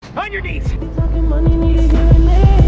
On your knees! Talking money, need a hearing aid.